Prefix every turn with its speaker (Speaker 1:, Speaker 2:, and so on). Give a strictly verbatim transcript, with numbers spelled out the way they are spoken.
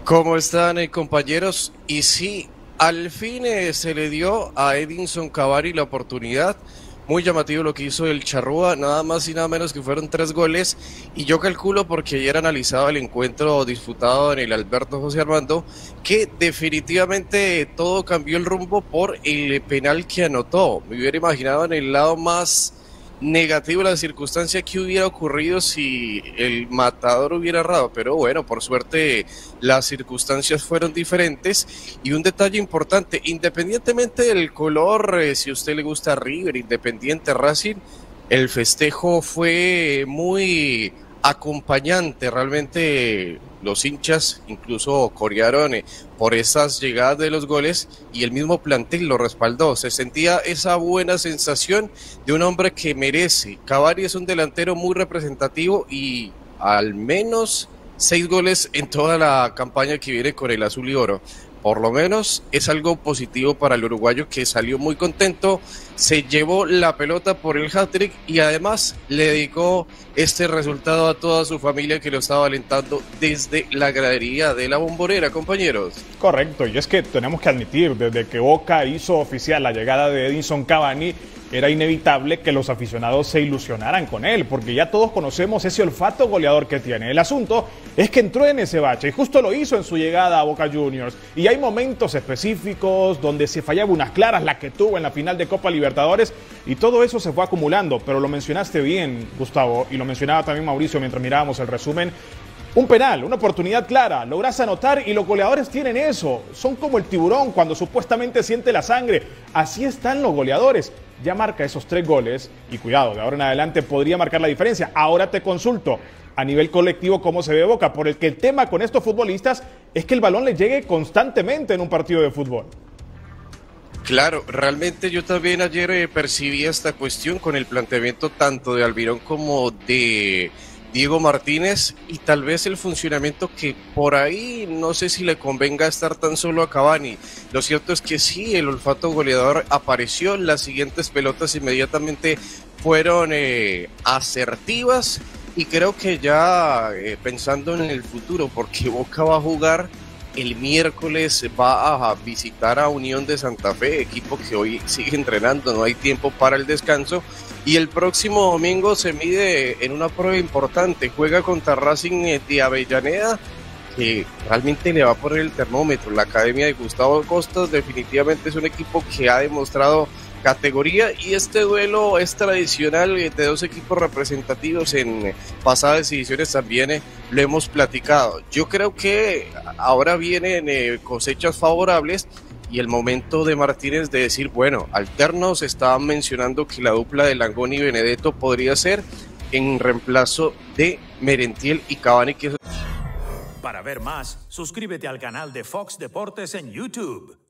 Speaker 1: ¿Cómo están, eh, compañeros? Y sí, al fin eh, se le dio a Edinson Cavani la oportunidad. Muy llamativo lo que hizo el Charrúa, nada más y nada menos que fueron tres goles. Y yo calculo, porque ayer analizaba el encuentro disputado en el Alberto José Armando, que definitivamente todo cambió el rumbo por el penal que anotó. Me hubiera imaginado en el lado más negativo la circunstancia que hubiera ocurrido si el matador hubiera errado, pero bueno, por suerte las circunstancias fueron diferentes. Y un detalle importante, independientemente del color, eh, si a usted le gusta River, Independiente, Racing, el festejo fue muy acompañante. Realmente los hinchas incluso corearon eh, por esas llegadas de los goles, y el mismo plantel lo respaldó. Se sentía esa buena sensación de un hombre que merece. Cavani es un delantero muy representativo y al menos seis goles en toda la campaña que viene con el azul y oro. Por lo menos es algo positivo para el uruguayo, que salió muy contento, se llevó la pelota por el hat-trick y además le dedicó este resultado a toda su familia, que lo estaba alentando desde la gradería de la Bombonera, compañeros.
Speaker 2: Correcto, y es que tenemos que admitir, desde que Boca hizo oficial la llegada de Edinson Cavani, era inevitable que los aficionados se ilusionaran con él, porque ya todos conocemos ese olfato goleador que tiene. El asunto es que entró en ese bache, y justo lo hizo en su llegada a Boca Juniors. Y hay momentos específicos donde se fallaba unas claras, la que tuvo en la final de Copa Libertadores, y todo eso se fue acumulando. Pero lo mencionaste bien, Gustavo, y lo mencionaba también Mauricio mientras mirábamos el resumen. Un penal, una oportunidad clara, logras anotar, y los goleadores tienen eso. Son como el tiburón cuando supuestamente siente la sangre. Así están los goleadores. Ya marca esos tres goles y cuidado, de ahora en adelante podría marcar la diferencia. Ahora te consulto, a nivel colectivo, ¿cómo se ve Boca? Por el que el tema con estos futbolistas es que el balón les llegue constantemente en un partido de fútbol.
Speaker 1: Claro, realmente yo también ayer eh, percibí esta cuestión con el planteamiento tanto de Almirón como de Diego Martínez, y tal vez el funcionamiento que por ahí no sé si le convenga estar tan solo a Cavani. Lo cierto es que sí, el olfato goleador apareció, las siguientes pelotas inmediatamente fueron eh, asertivas, y creo que ya eh, pensando en el futuro, porque Boca va a jugar el miércoles, va a visitar a Unión de Santa Fe, equipo que hoy sigue entrenando, no hay tiempo para el descanso. Y el próximo domingo se mide en una prueba importante, juega contra Racing de Avellaneda, que realmente le va a poner el termómetro. La academia de Gustavo Costas definitivamente es un equipo que ha demostrado categoría, y este duelo es tradicional de dos equipos representativos. En pasadas ediciones también eh, lo hemos platicado. Yo creo que ahora vienen eh, cosechas favorables, y el momento de Martínez de decir, bueno, alternos. Estaban mencionando que la dupla de Langoni y Benedetto podría ser en reemplazo de Merentiel y Cavani. Que...
Speaker 3: Para ver más, suscríbete al canal de Fox Deportes en YouTube.